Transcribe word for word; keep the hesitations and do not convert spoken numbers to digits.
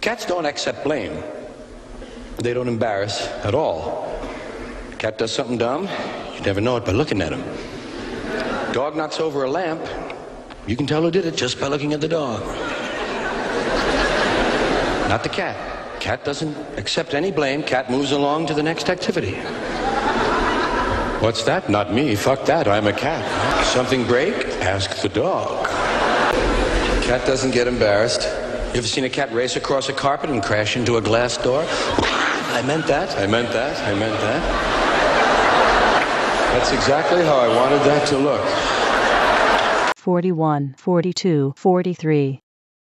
Cats don't accept blame. They don't embarrass at all. Cat does something dumb, you never know it by looking at him. Dog knocks over a lamp, you can tell who did it just by looking at the dog. Not the cat. Cat doesn't accept any blame. Cat moves along to the next activity. What's that? Not me. Fuck that. I'm a cat. Something break? Ask the dog. Cat doesn't get embarrassed. You ever seen a cat race across a carpet and crash into a glass door? I meant that. I meant that. I meant that. That's exactly how I wanted that to look. forty-one, forty-two, forty-three.